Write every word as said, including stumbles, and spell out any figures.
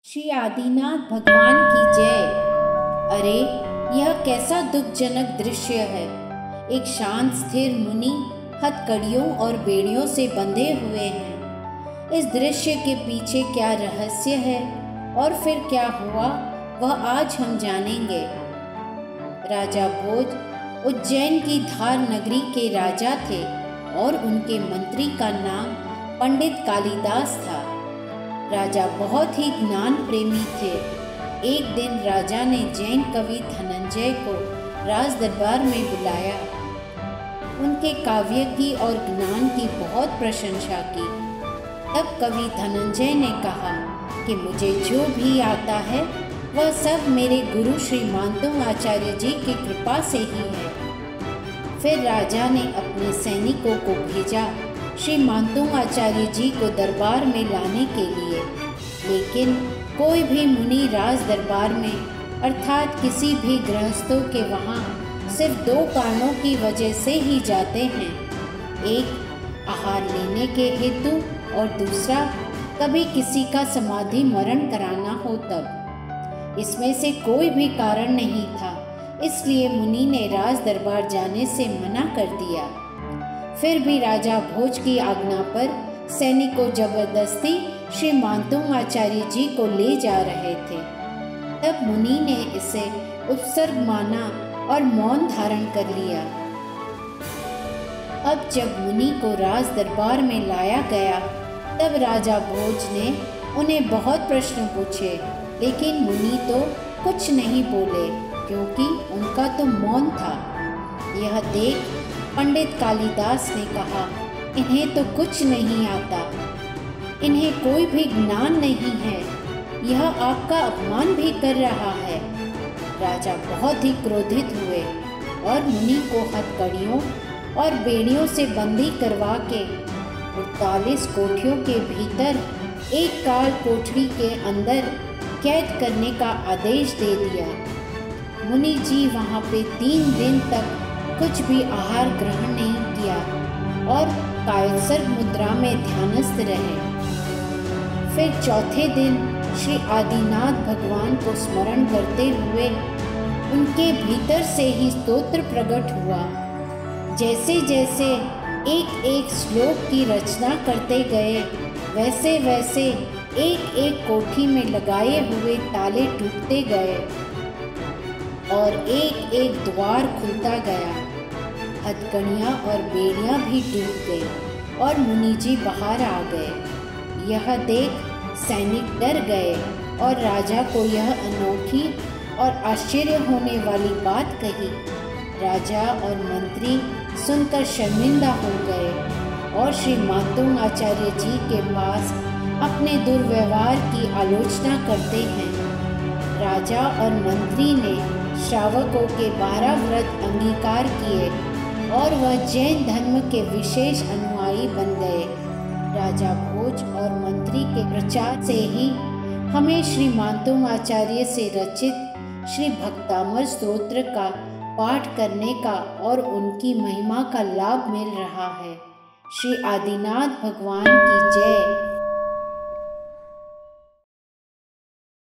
श्री आदिनाथ भगवान की जय। अरे यह कैसा दुखजनक दृश्य है। एक शांत स्थिर मुनि हथकड़ियों और बेड़ियों से बंधे हुए हैं। इस दृश्य के पीछे क्या रहस्य है और फिर क्या हुआ वह आज हम जानेंगे। राजा भोज उज्जैन की धार नगरी के राजा थे और उनके मंत्री का नाम पंडित कालिदास था। राजा बहुत ही ज्ञान प्रेमी थे। एक दिन राजा ने जैन कवि धनंजय को राज दरबार में बुलाया। उनके काव्य की और ज्ञान की बहुत प्रशंसा की। तब कवि धनंजय ने कहा कि मुझे जो भी आता है वह सब मेरे गुरु श्री मानतों आचार्य जी की कृपा से ही है। फिर राजा ने अपने सैनिकों को भेजा श्री मानतों आचार्य जी को दरबार में लाने के लिए, लेकिन कोई भी मुनि राज दरबार में अर्थात किसी भी गृहस्थों के वहाँ सिर्फ दो कारणों की वजह से ही जाते हैं। एक आहार लेने के हेतु और दूसरा कभी किसी का समाधि मरण कराना हो तब। इसमें से कोई भी कारण नहीं था, इसलिए मुनि ने राज दरबार जाने से मना कर दिया। फिर भी राजा भोज की आज्ञा पर सैनिक को जबरदस्ती श्री मानतों आचार्य जी को ले जा रहे थे। तब मुनि ने इसे उपसर्ग माना और मौन धारण कर लिया। अब जब मुनि को राज दरबार में लाया गया तब राजा भोज ने उन्हें बहुत प्रश्न पूछे, लेकिन मुनि तो कुछ नहीं बोले क्योंकि उनका तो मौन था। यह देख पंडित कालिदास ने कहा, इन्हें तो कुछ नहीं आता, इन्हें कोई भी ज्ञान नहीं है, यह आपका अपमान भी कर रहा है। राजा बहुत ही क्रोधित हुए और मुनि को हथकड़ियों और बेड़ियों से बंदी करवा के अड़तालीस कोठरियों के भीतर एक काल कोठरी के अंदर कैद करने का आदेश दे दिया। मुनि जी वहाँ पे तीन दिन तक कुछ भी आहार ग्रहण नहीं किया और कायसर मुद्रा में ध्यानस्थ रहे। फिर चौथे दिन श्री आदिनाथ भगवान को स्मरण करते हुए उनके भीतर से ही स्तोत्र प्रकट हुआ। जैसे जैसे एक एक श्लोक की रचना करते गए वैसे वैसे एक एक कोठी में लगाए हुए ताले टूटते गए और एक एक द्वार खुलता गया। हथकड़ियाँ और बेड़ियाँ भी टूट गई और मुनि जी बाहर आ गए। यह देख सैनिक डर गए और राजा को यह अनोखी और आश्चर्य होने वाली बात कही। राजा और मंत्री सुनकर शर्मिंदा हो गए और श्री मानतों आचार्य जी के पास अपने दुर्व्यवहार की आलोचना करते हैं। राजा और मंत्री ने श्रावकों के बारह व्रत अंगीकार किए और वह जैन धर्म के विशेष अनुयायी बन गए। राजा भोज और मंत्री के प्रचार से ही हमें श्री मानतों आचार्य से रचित श्री भक्तामर स्तोत्र का पाठ करने का और उनकी महिमा का लाभ मिल रहा है। श्री आदिनाथ भगवान की जय।